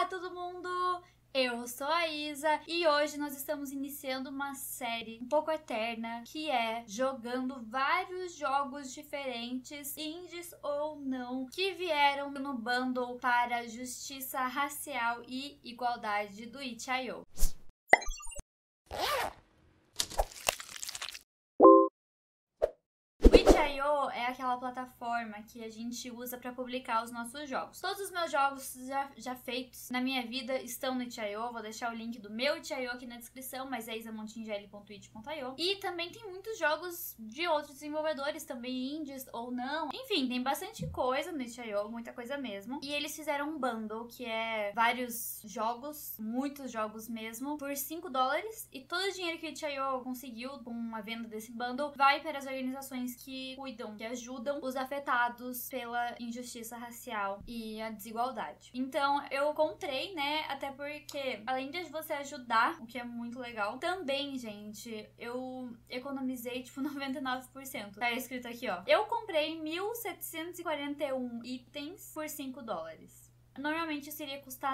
todo mundo! Eu sou a Isa e hoje nós estamos iniciando uma série um pouco eterna que é jogando vários jogos diferentes, indies ou não, que vieram no bundle para justiça racial e igualdade do itch.io. itch.io é aquela plataforma que a gente usa para publicar os nossos jogos. Todos os meus jogos já feitos na minha vida estão no itch.io. Vou deixar o link do meu itch.io aqui na descrição, mas é isamontingel.itch.io. E também tem muitos jogos de outros desenvolvedores, também indies ou não. Enfim, tem bastante coisa no itch.io, muita coisa mesmo. E eles fizeram um bundle que é vários jogos, muitos jogos mesmo, por $5. E todo o dinheiro que o itch.io conseguiu com a venda desse bundle vai para as organizações que cuidam, que ajudam os afetados pela injustiça racial e a desigualdade. Então, eu comprei, né, até porque, além de você ajudar, o que é muito legal, também, gente, eu economizei, tipo, 99%. Tá escrito aqui, ó. Eu comprei 1.741 itens por $5. Normalmente isso iria custar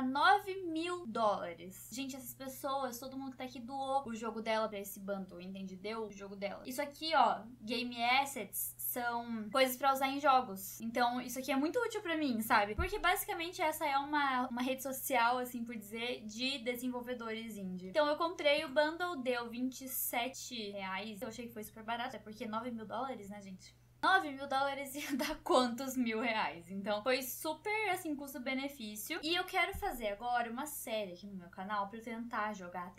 $9.000. Gente, essas pessoas, todo mundo que tá aqui doou o jogo dela pra esse bundle, entende? Deu o jogo dela. Isso aqui, ó, Game Assets, são coisas pra usar em jogos. Então, isso aqui é muito útil pra mim, sabe? Porque basicamente essa é uma rede social, assim por dizer, de desenvolvedores indie. Então eu comprei o bundle, deu R$27. Eu achei que foi super barato, é porque $9.000, né, gente? $9.000 ia dar quantos R$1.000? Então foi super, assim, custo-benefício. E eu quero fazer agora uma série aqui no meu canal pra eu tentar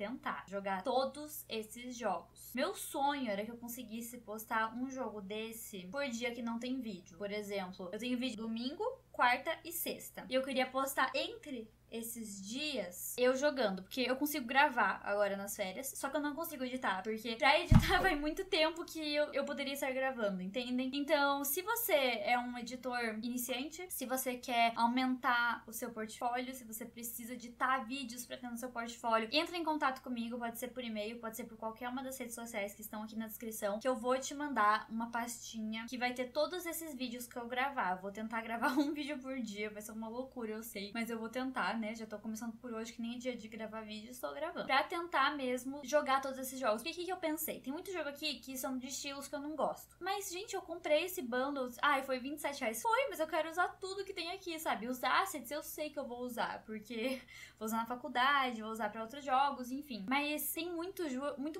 jogar todos esses jogos. Meu sonho era que eu conseguisse postar um jogo desse por dia que não tem vídeo. Por exemplo, eu tenho vídeo domingo, quarta e sexta. E eu queria postar entre esses dias eu jogando, porque eu consigo gravar agora nas férias, só que eu não consigo editar, porque pra editar vai muito tempo que eu poderia estar gravando, entendem? Então, se você é um editor iniciante, se você quer aumentar o seu portfólio, se você precisa editar vídeos pra ter no seu portfólio, entra em contato comigo, pode ser por e-mail, pode ser por qualquer uma das redes sociais que estão aqui na descrição, que eu vou te mandar uma pastinha que vai ter todos esses vídeos que eu gravar. Vou tentar gravar um vídeo por dia, vai ser uma loucura, eu sei, mas eu vou tentar, né? Já tô começando por hoje, que nem é dia de gravar vídeo, estou gravando. Pra tentar mesmo jogar todos esses jogos. Porque o que eu pensei? Tem muito jogo aqui que são de estilos que eu não gosto. Mas, gente, eu comprei esse bundle. Ai, foi R$27. Foi, mas eu quero usar tudo que tem aqui, sabe? Os assets eu sei que eu vou usar, porque vou usar na faculdade, vou usar pra outros jogos, enfim. Mas tem muito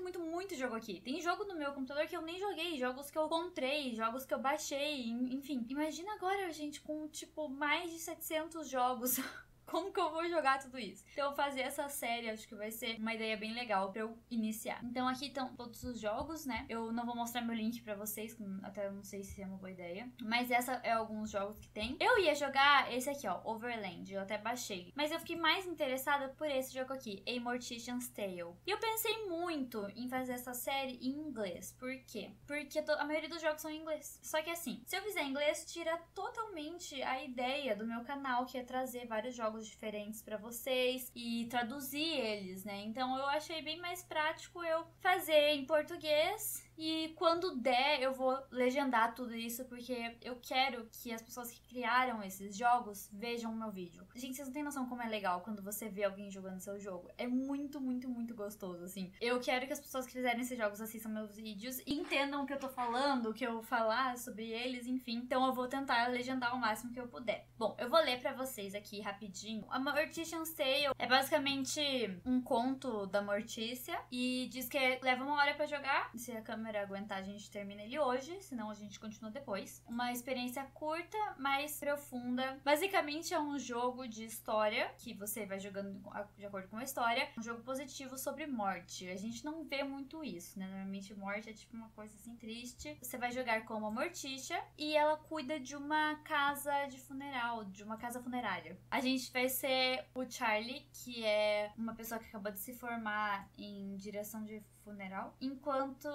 jogo aqui. Tem jogo no meu computador que eu nem joguei, jogos que eu comprei, jogos que eu baixei, enfim. Imagina agora, gente, com, tipo, mais de 700 jogos. Como que eu vou jogar tudo isso? Então, fazer essa série, acho que vai ser uma ideia bem legal pra eu iniciar. Então, aqui estão todos os jogos, né? Eu não vou mostrar meu link pra vocês, até eu não sei se é uma boa ideia. Mas essa é alguns jogos que tem. Eu ia jogar esse aqui, ó, Overland. Eu até baixei. Mas eu fiquei mais interessada por esse jogo aqui, A Mortician's Tale. E eu pensei muito em fazer essa série em inglês. Por quê? Porque a maioria dos jogos são em inglês. Só que assim, se eu fizer em inglês, tira totalmente a ideia do meu canal, que é trazer vários jogos diferentes pra vocês e traduzir eles, né? Então eu achei bem mais prático eu fazer em português e quando der eu vou legendar tudo isso, porque eu quero que as pessoas que criaram esses jogos vejam o meu vídeo. Gente, vocês não têm noção como é legal quando você vê alguém jogando seu jogo. É muito gostoso, assim. Eu quero que as pessoas que fizerem esses jogos assistam meus vídeos e entendam o que eu tô falando, o que eu falar sobre eles, enfim. Então eu vou tentar legendar o máximo que eu puder. Bom, eu vou ler pra vocês aqui rapidinho. A Mortician's Tale é basicamente um conto da Mortícia e diz que leva 1 hora pra jogar. Se a câmera aguentar, a gente termina ele hoje, senão a gente continua depois. Uma experiência curta, mas profunda. Basicamente é um jogo de história que você vai jogando de acordo com a história. Um jogo positivo sobre morte. A gente não vê muito isso, né? Normalmente morte é tipo uma coisa assim triste. Você vai jogar como a Mortícia e ela cuida de uma casa de funeral, de uma casa funerária. A gente vai ser o Charlie, que é uma pessoa que acabou de se formar em direção de funeral, enquanto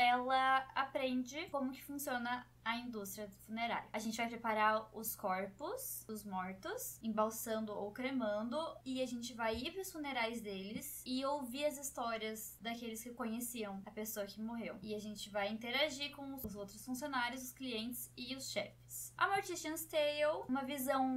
ela aprende como que funciona a indústria funerária. A gente vai preparar os corpos dos mortos, embalsando ou cremando, e a gente vai ir para os funerais deles e ouvir as histórias daqueles que conheciam a pessoa que morreu. E a gente vai interagir com os outros funcionários, os clientes e os chefes. A Mortician's Tale, uma visão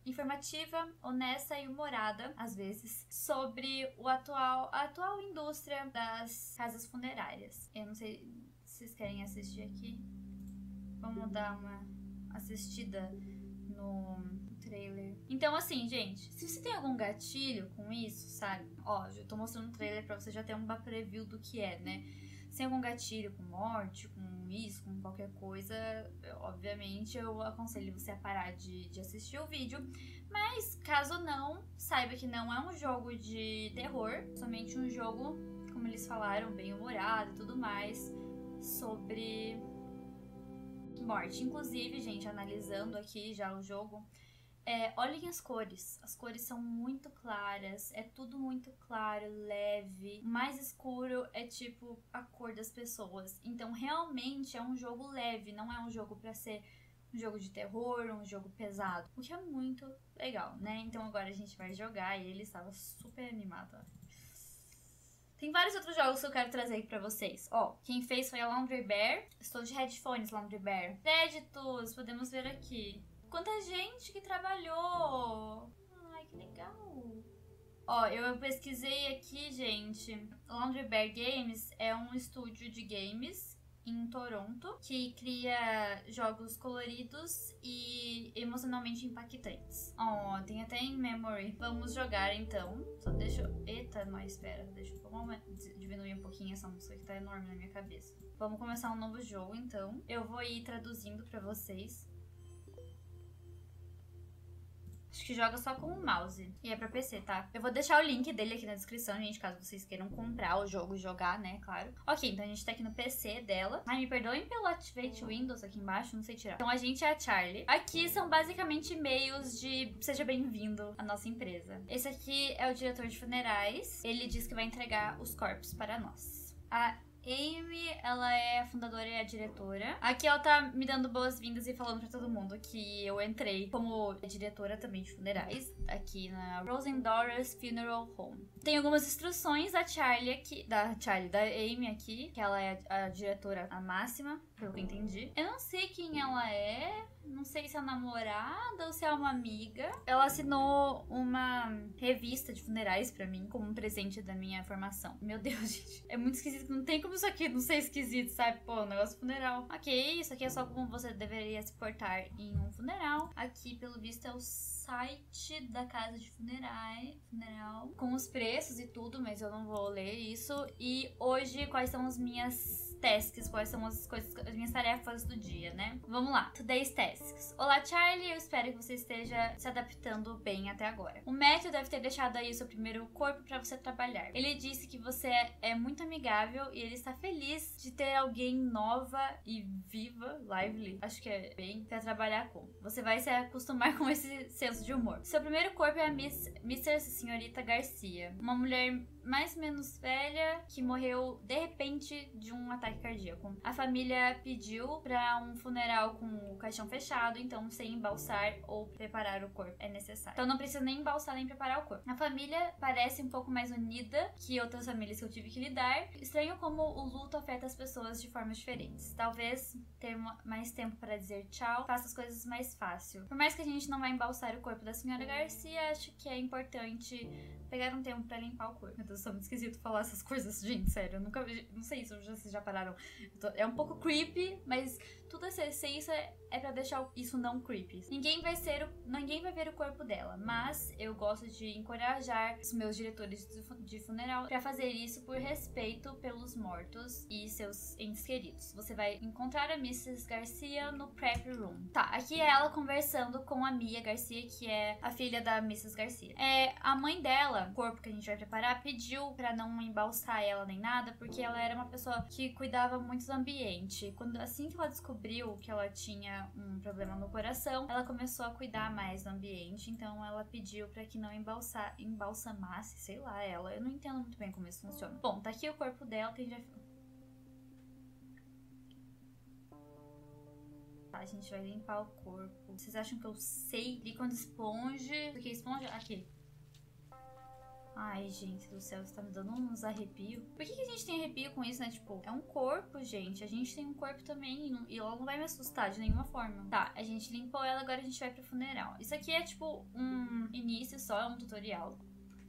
informativa, honesta e humorada, às vezes, sobre a atual indústria das casas funerárias. Eu não sei se vocês querem assistir aqui. Vamos dar uma assistida no trailer. Então, assim, gente, se você tem algum gatilho com isso, sabe? Ó, eu tô mostrando um trailer pra você já ter uma preview do que é, né? Se tem algum gatilho com morte, com isso, com qualquer coisa, obviamente eu aconselho você a parar de assistir o vídeo. Mas, caso não, saiba que não é um jogo de terror, somente um jogo, como eles falaram, bem humorado e tudo mais, sobre morte. Inclusive, gente, analisando aqui já o jogo, olhem as cores. As cores são muito claras, é tudo muito claro, leve. O mais escuro é tipo a cor das pessoas. Então, realmente é um jogo leve, não é um jogo pra ser um jogo de terror, um jogo pesado. O que é muito legal, né? Então agora a gente vai jogar e ele estava super animado. Tem vários outros jogos que eu quero trazer aqui pra vocês. Ó, quem fez foi a Laundry Bear. Estou de headphones, Laundry Bear. Créditos, podemos ver aqui. Quanta gente que trabalhou! Ai, que legal! Ó, eu pesquisei aqui, gente. Laundry Bear Games é um estúdio de games em Toronto que cria jogos coloridos e emocionalmente impactantes. Ó, tem até em memory. Vamos jogar então. Só deixa eu... Eita, mas espera. Deixa eu diminuir um pouquinho essa música que tá enorme na minha cabeça. Vamos começar um novo jogo então. Eu vou ir traduzindo pra vocês. Acho que joga só com o mouse. E é pra PC, tá? Eu vou deixar o link dele aqui na descrição, gente, caso vocês queiram comprar o jogo e jogar, né? Claro. Ok, então a gente tá aqui no PC dela. Ai, me perdoem pelo Activate Windows aqui embaixo, não sei tirar. Então a gente é a Charlie. Aqui são basicamente e-mails de seja bem-vindo à nossa empresa. Esse aqui é o diretor de funerais. Ele diz que vai entregar os corpos para nós. A Amy, ela é a fundadora e a diretora. Aqui ela tá me dando boas-vindas e falando pra todo mundo que eu entrei como diretora também de funerais aqui na Rosendora's Funeral Home. Tem algumas instruções da Charlie aqui, da Amy aqui, que ela é a diretora a máxima, pelo que eu entendi. Eu não sei quem ela é, não sei se é namorada ou se é uma amiga. Ela assinou uma revista de funerais pra mim como um presente da minha formação. Meu Deus, gente, é muito esquisito, não tem como isso aqui não ser esquisito, sabe? Pô, um negócio funeral. Ok, isso aqui é só como você deveria se portar em um funeral. Aqui, pelo visto, é o site da casa de funeral, com os preços e tudo, mas eu não vou ler isso. E hoje, quais são as minhas tasks, quais são as minhas tarefas do dia, né? Vamos lá. Today's tasks. Olá, Charlie, eu espero que você esteja se adaptando bem até agora. O Matthew deve ter deixado aí o seu primeiro corpo pra você trabalhar. Ele disse que você é muito amigável e ele está feliz de ter alguém nova e viva, lively, acho que é bem, pra trabalhar com. Você vai se acostumar com esse senso de humor. Seu primeiro corpo é a Mr. Senhorita Garcia, uma mulher mais ou menos velha que morreu de repente de um ataque cardíaco. A família pediu pra um funeral com o caixão fechado, então sem embalsar ou preparar o corpo é necessário. Então não precisa nem embalsar nem preparar o corpo. A família parece um pouco mais unida que outras famílias que eu tive que lidar. Estranho como o luto afeta as pessoas de formas diferentes. Talvez ter mais tempo para dizer tchau faça as coisas mais fácil. Por mais que a gente não vai embalsar o corpo da senhora Garcia, acho que é importante pegar um tempo pra limpar o corpo. Meu Deus, é muito esquisito falar essas coisas, gente, sério. Eu nunca vi, não sei se vocês já pararam. É um pouco creepy, mas tudo essa essência é pra deixar isso não creepy. Ninguém vai ver o corpo dela, mas eu gosto de encorajar os meus diretores de funeral pra fazer isso por respeito pelos mortos e seus entes queridos. Você vai encontrar a Mrs. Garcia no prep room. Tá, aqui é ela conversando com a Mia Garcia, que é a filha da Mrs. Garcia. A mãe dela, o corpo que a gente vai preparar, pediu pra não embalsar ela nem nada, porque ela era uma pessoa que cuidava muito do ambiente. Assim que ela descobriu que ela tinha um problema no coração, ela começou a cuidar mais do ambiente, então ela pediu pra que não embalsamasse, sei lá, ela. Eu não entendo muito bem como isso funciona. Bom, tá aqui o corpo dela, que a gente vai... Tá, a gente vai limpar o corpo. Vocês acham que eu sei? Líquido esponja... O que é esponja? Aqui. Ai, gente do céu, isso tá me dando uns arrepios. Por que a gente tem arrepio com isso, né? Tipo, é um corpo, gente. A gente tem um corpo também e ela não vai me assustar de nenhuma forma. Tá, a gente limpou ela, agora a gente vai pro funeral. Isso aqui é tipo um início só, é um tutorial.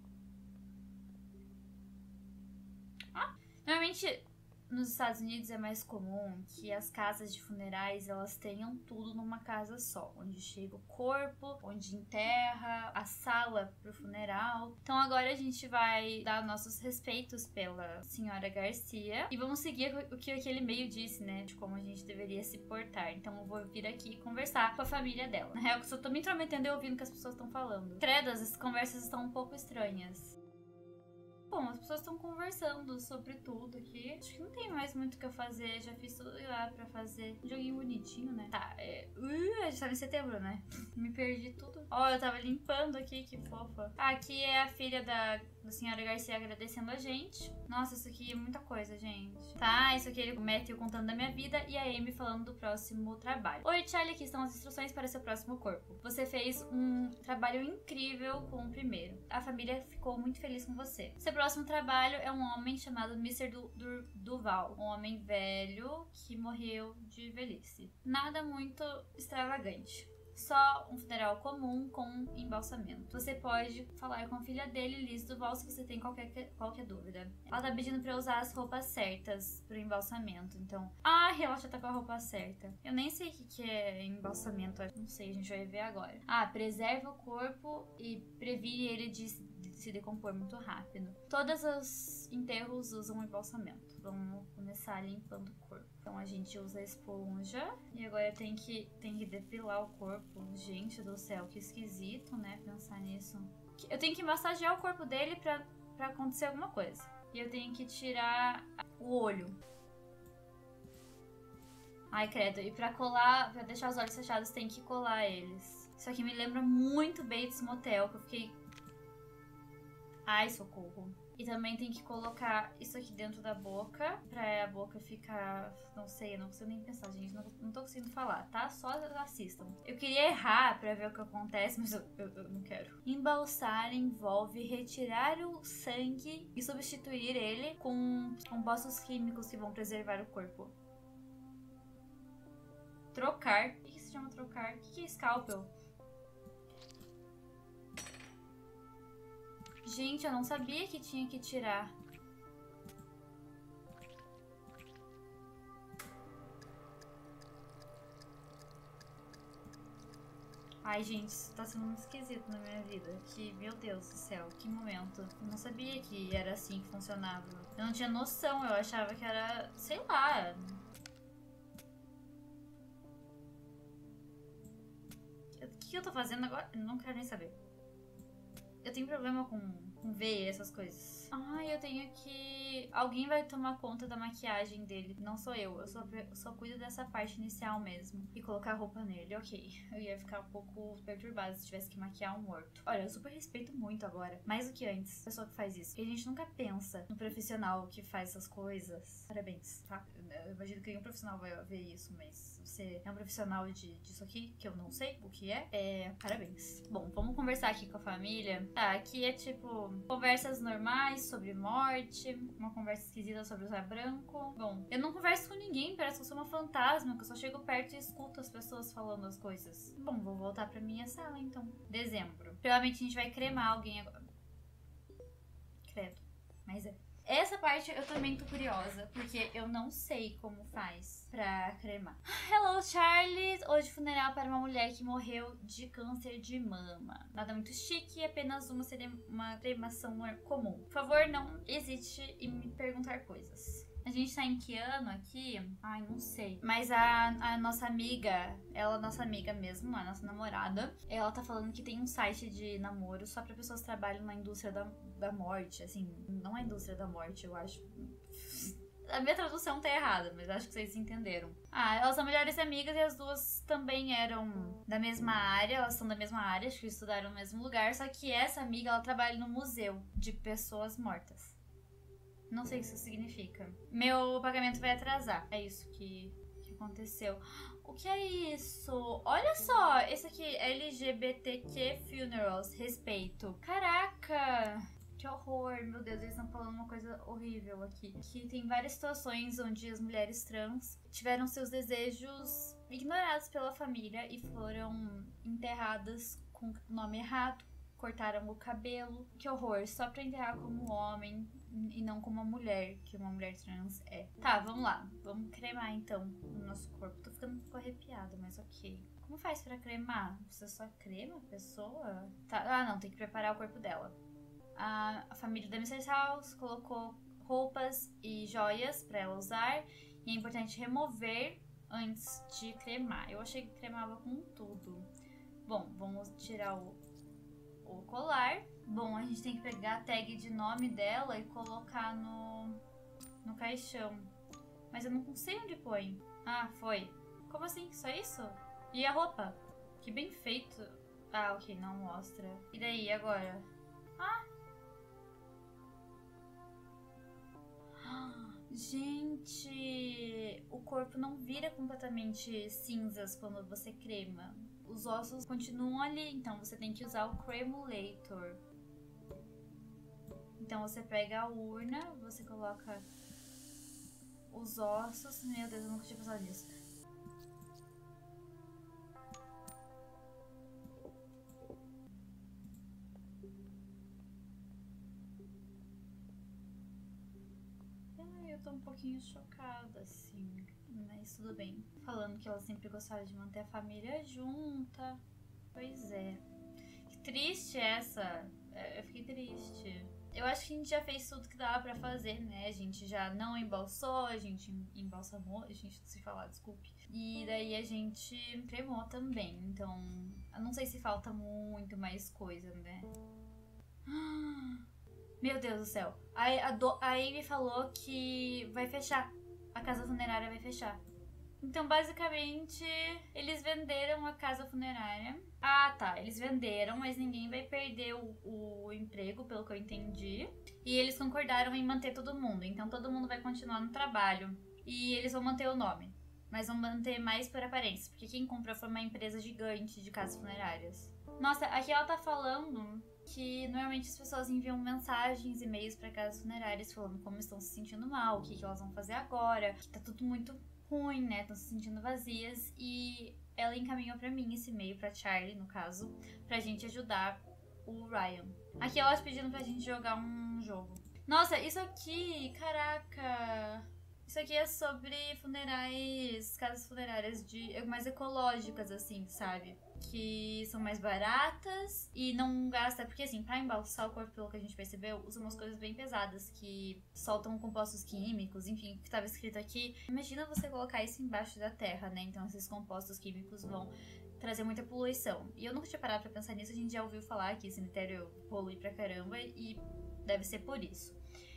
Normalmente, nos Estados Unidos é mais comum que as casas de funerais, elas tenham tudo numa casa só. Onde chega o corpo, onde enterra, a sala pro funeral. Então agora a gente vai dar nossos respeitos pela senhora Garcia. E vamos seguir o que aquele e-mail disse, né? De como a gente deveria se portar. Então eu vou vir aqui conversar com a família dela. Na real, eu só tô me intrometendo e ouvindo o que as pessoas estão falando. Credo, as conversas estão um pouco estranhas. Bom, as pessoas estão conversando sobre tudo aqui. Acho que não tem mais muito o que eu fazer. Já fiz tudo lá pra fazer. Um joguinho bonitinho, né? Tá, a gente tava em setembro, né? Me perdi tudo. Ó, eu tava limpando aqui, que fofa. Aqui é a filha da senhora Garcia agradecendo a gente. Nossa, isso aqui é muita coisa, gente. Tá, isso aqui ele Matthew contando da minha vida e a Amy falando do próximo trabalho. Oi, Charlie, aqui estão as instruções para seu próximo corpo. Você fez um trabalho incrível com o primeiro. A família ficou muito feliz com você. Seu próximo trabalho é um homem chamado Mr. Duval. Um homem velho que morreu de velhice. Nada muito extravagante. Só um funeral comum com embalsamento. Você pode falar com a filha dele, Liz Duval, se você tem qualquer dúvida. Ela tá pedindo pra eu usar as roupas certas pro embalsamento, então... Ah, ela já tá com a roupa certa. Eu nem sei o que é embalsamento, não sei, a gente vai ver agora. Ah, preserva o corpo e previne ele de se decompor muito rápido. Todos os enterros usam embalsamento. Vamos começar limpando o corpo. Então a gente usa a esponja e agora tem que depilar o corpo. Gente do céu, que esquisito, né? Pensar nisso. Eu tenho que massagear o corpo dele pra acontecer alguma coisa. E eu tenho que tirar o olho. Ai, credo. E pra colar, pra deixar os olhos fechados, tem que colar eles. Isso aqui me lembra muito Bates Motel, que eu fiquei... Ai, socorro. E também tem que colocar isso aqui dentro da boca, pra a boca ficar... Não sei, eu não consigo nem pensar, gente. Não tô conseguindo falar, tá? Só assistam. Eu queria errar pra ver o que acontece, mas eu não quero. Embalsar envolve retirar o sangue e substituir ele com compostos químicos que vão preservar o corpo. Trocar. O que se chama trocar? O que é scalpel? Gente, eu não sabia que tinha que tirar. Ai, gente, isso tá sendo muito esquisito na minha vida. Que, meu Deus do céu, que momento. Eu não sabia que era assim que funcionava. Eu não tinha noção, eu achava que era, sei lá... O que eu tô fazendo agora? Eu não quero nem saber. Eu tenho problema com veia, essas coisas. Ai, eu tenho que... Alguém vai tomar conta da maquiagem dele. Não sou eu. Eu só cuido dessa parte inicial mesmo. E colocar roupa nele, ok. Eu ia ficar um pouco perturbada se tivesse que maquiar um morto. Olha, eu super respeito muito agora. Mais do que antes. A pessoa que faz isso. Porque a gente nunca pensa no profissional que faz essas coisas. Parabéns, tá? Eu imagino que nenhum profissional vai ver isso, mas... Você é um profissional disso aqui, que eu não sei o que é. Parabéns. Bom, vamos conversar aqui com a família. Tá, aqui é tipo conversas normais sobre morte, uma conversa esquisita sobre usar branco. Bom, eu não converso com ninguém, parece que eu sou uma fantasma, que eu só chego perto e escuto as pessoas falando as coisas. Bom, vou voltar pra minha sala então. Dezembro. Provavelmente a gente vai cremar alguém agora. Credo. Mas é. Essa parte eu também tô curiosa, porque eu não sei como faz pra cremar. Hello, Charlie! Hoje funeral para uma mulher que morreu de câncer de mama. Nada muito chique, apenas uma cremação comum. Por favor, não hesite em me perguntar coisas. A gente tá em que ano aqui? Ai, não sei. Mas a nossa amiga, ela é nossa amiga mesmo, a nossa namorada, ela tá falando que tem um site de namoro só pra pessoas que trabalham na indústria da morte. Assim, não a indústria da morte, eu acho. A minha tradução tá errada, mas acho que vocês entenderam. Ah, elas são melhores amigas e as duas também eram da mesma área. Elas são da mesma área, acho que estudaram no mesmo lugar. Só que essa amiga, ela trabalha no museu de pessoas mortas. Não sei o que isso significa. Meu pagamento vai atrasar. É isso que aconteceu. O que é isso? Olha só, esse aqui, LGBTQ Funerals, respeito. Caraca! Que horror, meu Deus, eles estão falando uma coisa horrível aqui. Que tem várias situações onde as mulheres trans tiveram seus desejos ignorados pela família e foram enterradas com o nome errado. Cortaram o cabelo. Que horror, só pra enterrar como homem e não como uma mulher, que uma mulher trans é. Tá, vamos lá. Vamos cremar então o nosso corpo. Tô ficando um pouco arrepiada, mas ok. Como faz pra cremar? Você só crema a pessoa? Tá, não, tem que preparar o corpo dela. A família da Mrs. House colocou roupas e joias pra ela usar. E é importante remover antes de cremar. Eu achei que cremava com tudo. Bom, vamos tirar o colar. Bom, a gente tem que pegar a tag de nome dela e colocar no caixão. Mas eu não sei onde põe. Ah, foi. Como assim? Só isso? E a roupa? Que bem feito. Ah, ok, não mostra. E daí, agora? Gente, o corpo não vira completamente cinzas quando você crema. Os ossos continuam ali, então você tem que usar o cremulator. Então você pega a urna, você coloca os ossos. Meu Deus, eu nunca tinha pensado nisso. Eu tô um pouquinho chocada, assim, mas tudo bem. Falando que ela sempre gostava de manter a família junta. Pois é. Que triste essa. Eu fiquei triste. Eu acho que a gente já fez tudo que dava pra fazer, né? A gente já não embalsou, a gente embalsamou, a gente não sei falar, desculpe. E daí a gente cremou também. Então, eu não sei se falta muito mais coisa, né? Meu Deus do céu. A Amy falou que vai fechar. A casa funerária vai fechar. Então, basicamente, eles venderam a casa funerária. Ah, tá. Eles venderam, mas ninguém vai perder o emprego, pelo que eu entendi. E eles concordaram em manter todo mundo. Então, todo mundo vai continuar no trabalho. E eles vão manter o nome. Mas vão manter mais por aparência. Porque quem comprou foi uma empresa gigante de casas funerárias. Nossa, aqui ela tá falando que normalmente as pessoas enviam mensagens, e-mails para casas funerárias falando como estão se sentindo mal, o que elas vão fazer agora, que tá tudo muito ruim, né? Estão se sentindo vazias. E ela encaminhou pra mim esse e-mail, pra Charlie, no caso, pra gente ajudar o Ryan. Aqui elas pedindo pra gente jogar um jogo. Nossa, isso aqui, caraca... Isso aqui é sobre funerais, casas funerárias mais ecológicas, assim, sabe? Que são mais baratas e não gasta... Porque, assim, pra embalsar o corpo, pelo que a gente percebeu, usam umas coisas bem pesadas que soltam compostos químicos, enfim, o que estava escrito aqui. Imagina você colocar isso embaixo da terra, né? Então, esses compostos químicos vão trazer muita poluição. E eu nunca tinha parado pra pensar nisso, a gente já ouviu falar que cemitério polui pra caramba e deve ser por isso.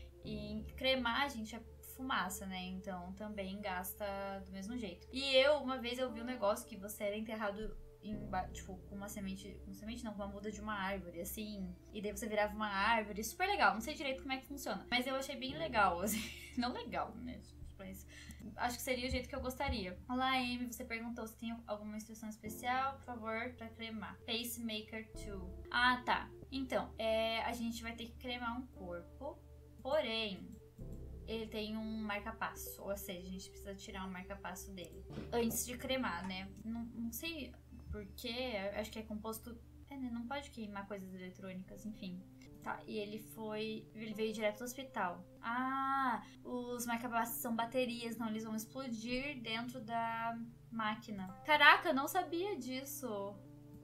E cremar, gente, é fumaça, né? Então também gasta do mesmo jeito. E uma vez eu vi um negócio que você era enterrado tipo, com uma semente não, com uma muda de uma árvore, assim, e daí você virava uma árvore, super legal, não sei direito como é que funciona, mas eu achei bem legal, assim, não legal, né, mas acho que seria o jeito que eu gostaria. Olá, Amy, você perguntou se tem alguma instrução especial, por favor, pra cremar. Pacemaker 2. Ah, tá. Então, a gente vai ter que cremar um corpo, porém ele tem um marca-passo, ou seja, a gente precisa tirar um marca-passo dele antes de cremar, né? Não sei porquê, acho que é composto... né? Não pode queimar coisas eletrônicas, enfim. Tá, e ele veio direto do hospital. Ah, os marca-passos são baterias, não, eles vão explodir dentro da máquina. Caraca, eu não sabia disso.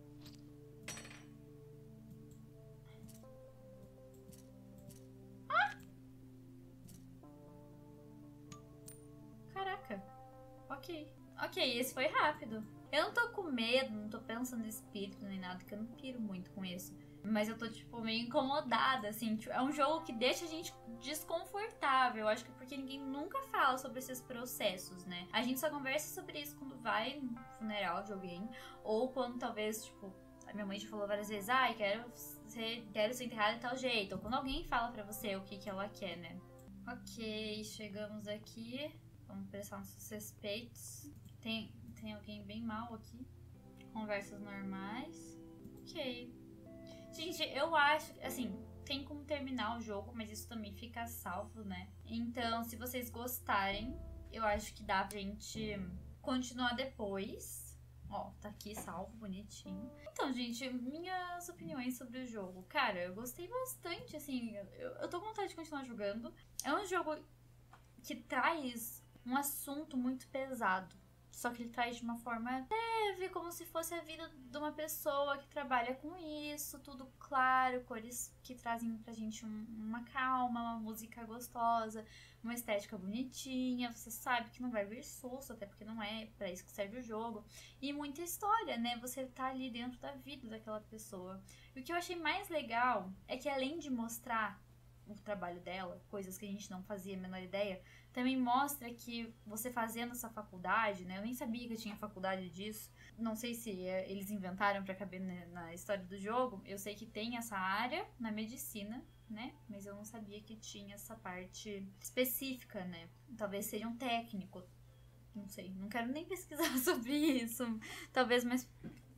Caraca. Ok, esse foi rápido. Eu não tô com medo, não tô pensando em espírito nem nada, que eu não piro muito com isso. Mas eu tô, tipo, meio incomodada, assim. Tipo, é um jogo que deixa a gente desconfortável. Eu acho que porque ninguém nunca fala sobre esses processos, né? A gente só conversa sobre isso quando vai no funeral de alguém. Ou quando, talvez, tipo, a minha mãe já falou várias vezes, ai, quero ser enterrada de tal jeito. Ou quando alguém fala pra você o que ela quer, né? Ok, chegamos aqui. Vamos prestar nossos suspeitos. Tem alguém bem mal aqui. Conversas normais. Ok. Gente, eu acho... Assim, tem como terminar terminar o jogo, mas isso também fica salvo, né? Então, se vocês gostarem, eu acho que dá pra gente continuar depois. Ó, tá aqui salvo, bonitinho. Então, gente, minhas opiniões sobre o jogo. Cara, eu gostei bastante, assim, eu tô com vontade de continuar jogando. É um jogo que traz um assunto muito pesado. Só que ele traz de uma forma leve, como se fosse a vida de uma pessoa que trabalha com isso, tudo claro, cores que trazem pra gente uma calma, uma música gostosa, uma estética bonitinha. Você sabe que não vai vir susto, até porque não é pra isso que serve o jogo. E muita história, né? Você tá ali dentro da vida daquela pessoa. E o que eu achei mais legal é que, além de mostrar o trabalho dela, coisas que a gente não fazia a menor ideia, também mostra que você fazendo essa faculdade, né? Eu nem sabia que eu tinha faculdade disso. Não sei se eles inventaram pra caber na história do jogo. Eu sei que tem essa área na medicina, né? Mas eu não sabia que tinha essa parte específica, né? Talvez seja um técnico. Não sei, não quero nem pesquisar sobre isso. Talvez mais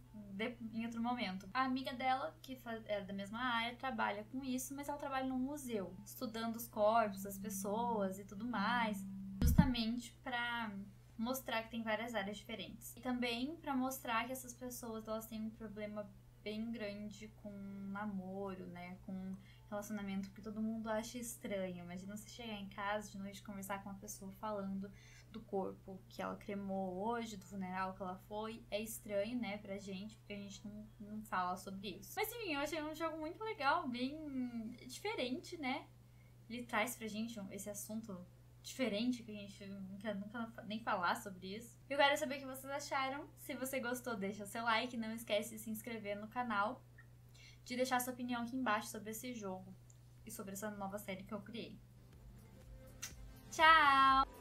em outro momento. A amiga dela, que é da mesma área, trabalha com isso, mas ela trabalha num museu, estudando os corpos das pessoas e tudo mais, justamente pra mostrar que tem várias áreas diferentes. E também pra mostrar que essas pessoas, elas têm um problema bem grande com namoro, né, com relacionamento, que todo mundo acha estranho. Imagina você chegar em casa de noite e conversar com uma pessoa falando do corpo que ela cremou hoje, do funeral que ela foi. É estranho, né, pra gente, porque a gente não fala sobre isso. Mas enfim, eu achei um jogo muito legal, bem diferente, né? Ele traz pra gente esse assunto diferente, que a gente nunca nem falar sobre isso. Eu quero saber o que vocês acharam. Se você gostou, deixa o seu like, não esquece de se inscrever no canal, de deixar sua opinião aqui embaixo sobre esse jogo e sobre essa nova série que eu criei. Tchau!